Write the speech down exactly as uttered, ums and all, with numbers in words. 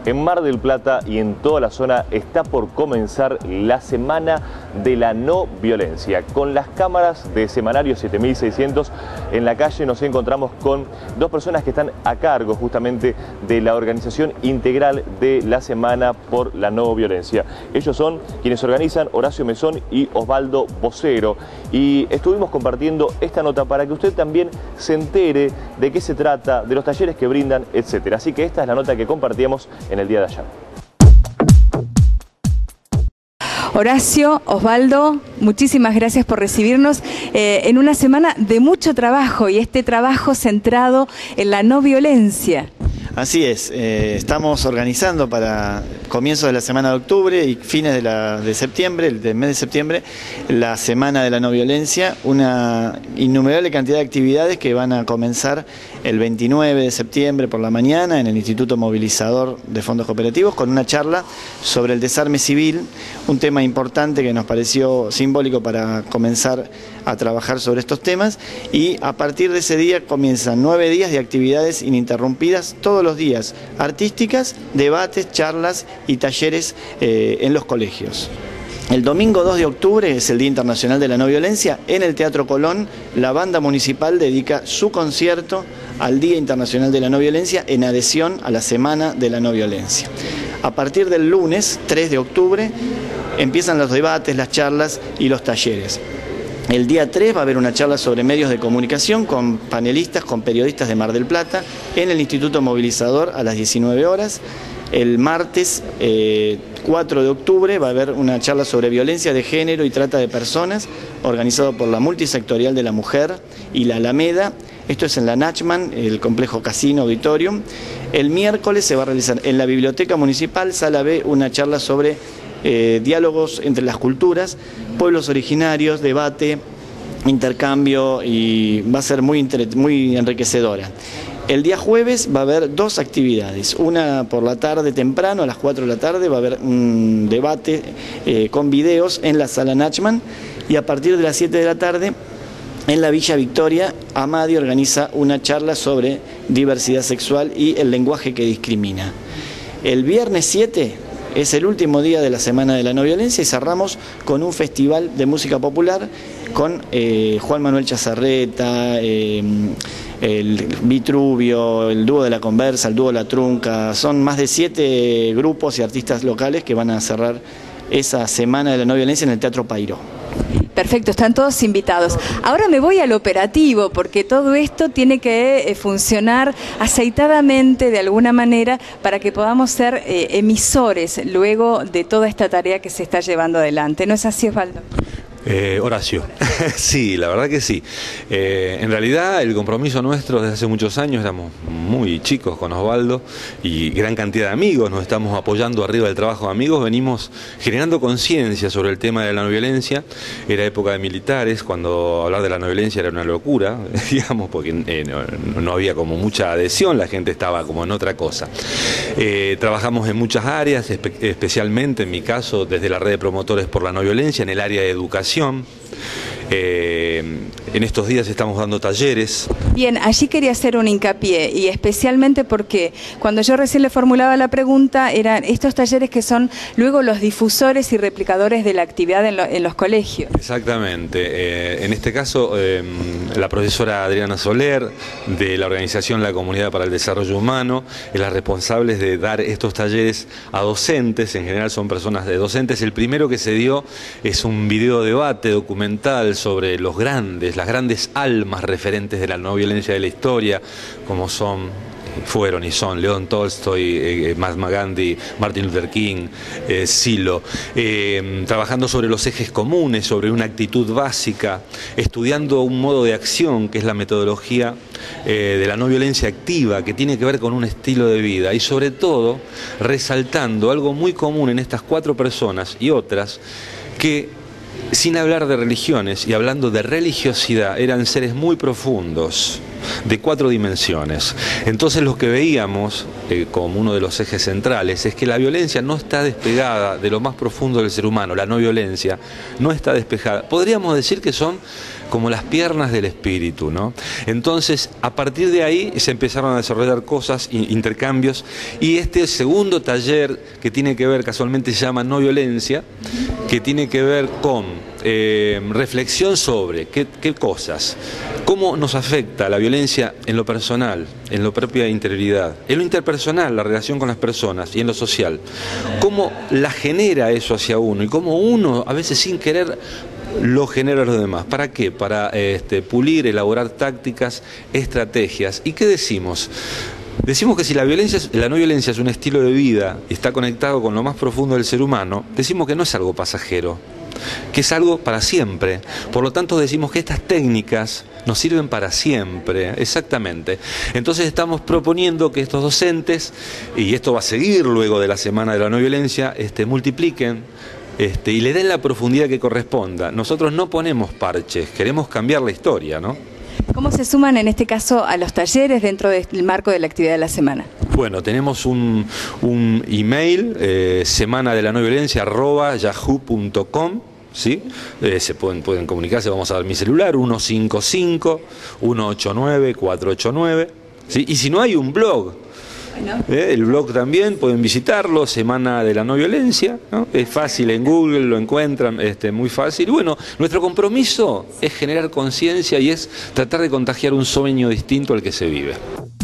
En Mar del Plata y en toda la zona está por comenzar la Semana de la No Violencia. Con las cámaras de Semanario siete mil seiscientos en la calle nos encontramos con dos personas que están a cargo justamente de la organización integral de la Semana por la No Violencia. Ellos son quienes organizan, Horacio Mesón y Osvaldo Vocero. Y estuvimos compartiendo esta nota para que usted también se entere de qué se trata, de los talleres que brindan, etcétera. Así que esta es la nota que compartíamos en el día de ayer. Horacio, Osvaldo, muchísimas gracias por recibirnos eh, en una semana de mucho trabajo y este trabajo centrado en la no violencia. Así es, eh, estamos organizando para comienzos de la semana de octubre y fines de, la, de septiembre, del mes de septiembre, la Semana de la No Violencia, una innumerable cantidad de actividades que van a comenzar el veintinueve de septiembre por la mañana en el Instituto Movilizador de Fondos Cooperativos con una charla sobre el desarme civil, un tema importante que nos pareció simbólico para comenzar a trabajar sobre estos temas, y a partir de ese día comienzan nueve días de actividades ininterrumpidas todos los días, artísticas, debates, charlas y talleres eh, en los colegios. El domingo dos de octubre es el Día Internacional de la No Violencia. En el Teatro Colón, la banda municipal dedica su concierto al Día Internacional de la No Violencia en adhesión a la Semana de la No Violencia. A partir del lunes tres de octubre empiezan los debates, las charlas y los talleres. El día tres va a haber una charla sobre medios de comunicación con panelistas, con periodistas de Mar del Plata, en el Instituto Movilizador a las diecinueve horas. El martes eh, cuatro de octubre va a haber una charla sobre violencia de género y trata de personas, organizado por la Multisectorial de la Mujer y la Alameda. Esto es en la Nachman, el complejo Casino Auditorium. El miércoles se va a realizar en la Biblioteca Municipal, Sala B, una charla sobre Eh, diálogos entre las culturas, pueblos originarios, debate, intercambio, y va a ser muy, muy enriquecedora. El día jueves va a haber dos actividades, una por la tarde temprano, a las cuatro de la tarde va a haber un debate eh, con videos en la Sala Nachman, y a partir de las siete de la tarde en la Villa Victoria, Amadi organiza una charla sobre diversidad sexual y el lenguaje que discrimina. El viernes siete es el último día de la Semana de la No Violencia y cerramos con un festival de música popular con eh, Juan Manuel Chazarreta, eh, el Vitruvio, el dúo de la Conversa, el dúo La Trunca. Son más de siete grupos y artistas locales que van a cerrar esa Semana de la No Violencia en el Teatro Pairó. Perfecto, están todos invitados. Ahora me voy al operativo, porque todo esto tiene que eh, funcionar aceitadamente de alguna manera para que podamos ser eh, emisores luego de toda esta tarea que se está llevando adelante. ¿No es así, Osvaldo? Eh, Horacio, sí, la verdad que sí. Eh, en realidad el compromiso nuestro desde hace muchos años, éramos muy chicos con Osvaldo y gran cantidad de amigos, nos estamos apoyando arriba del trabajo de amigos, venimos generando conciencia sobre el tema de la no violencia. Era época de militares, cuando hablar de la no violencia era una locura, digamos, porque eh, no, no había como mucha adhesión, la gente estaba como en otra cosa. Eh, trabajamos en muchas áreas, espe especialmente en mi caso desde la red de promotores por la no violencia, en el área de educación. Eh, en estos días estamos dando talleres. Bien, allí quería hacer un hincapié, y especialmente porque cuando yo recién le formulaba la pregunta, eran estos talleres que son luego los difusores y replicadores de la actividad en, lo, en los colegios. Exactamente. Eh, en este caso, eh, la profesora Adriana Soler, de la organización La Comunidad para el Desarrollo Humano, es la responsable de dar estos talleres a docentes, en general son personas de docentes. El primero que se dio es un video debate documental sobre los grandes, las grandes almas referentes de la no violencia de la historia, como son, fueron y son León Tolstoy, eh, Mahatma Gandhi, Martin Luther King, eh, Silo, eh, trabajando sobre los ejes comunes, sobre una actitud básica, estudiando un modo de acción que es la metodología eh, de la no violencia activa, que tiene que ver con un estilo de vida, y sobre todo resaltando algo muy común en estas cuatro personas y otras, que sin hablar de religiones y hablando de religiosidad, eran seres muy profundos, de cuatro dimensiones. Entonces lo que veíamos eh, como uno de los ejes centrales es que la violencia no está despegada de lo más profundo del ser humano, la no violencia no está despejada. Podríamos decir que son como las piernas del espíritu, ¿no? Entonces, a partir de ahí se empezaron a desarrollar cosas, intercambios, y este segundo taller que tiene que ver, casualmente se llama No Violencia, que tiene que ver con eh, reflexión sobre qué, qué cosas, cómo nos afecta la violencia en lo personal, en la propia interioridad, en lo interpersonal, la relación con las personas, y en lo social, cómo la genera eso hacia uno, y cómo uno, a veces sin querer, lo genera a los demás. ¿Para qué? Para este, pulir, elaborar tácticas, estrategias. ¿Y qué decimos? Decimos que si la violencia, la no violencia es un estilo de vida y está conectado con lo más profundo del ser humano, decimos que no es algo pasajero, que es algo para siempre. Por lo tanto, decimos que estas técnicas nos sirven para siempre, exactamente. Entonces estamos proponiendo que estos docentes, y esto va a seguir luego de la Semana de la No Violencia, este, multipliquen Este, y le den la profundidad que corresponda. Nosotros no ponemos parches, queremos cambiar la historia, ¿no? ¿Cómo se suman en este caso a los talleres dentro del marco de la actividad de la semana? Bueno, tenemos un, un email, eh, semana de la no violencia arroba yahoo punto com. ¿Sí? Eh, se pueden, pueden comunicarse, vamos a dar mi celular, uno cinco cinco, uno ocho nueve, cuatro ocho nueve. ¿Sí? Y si no, hay un blog. Eh, el blog también, pueden visitarlo, Semana de la No Violencia, ¿no? Es fácil, en Google lo encuentran, este, muy fácil. Y bueno, nuestro compromiso es generar conciencia y es tratar de contagiar un sueño distinto al que se vive.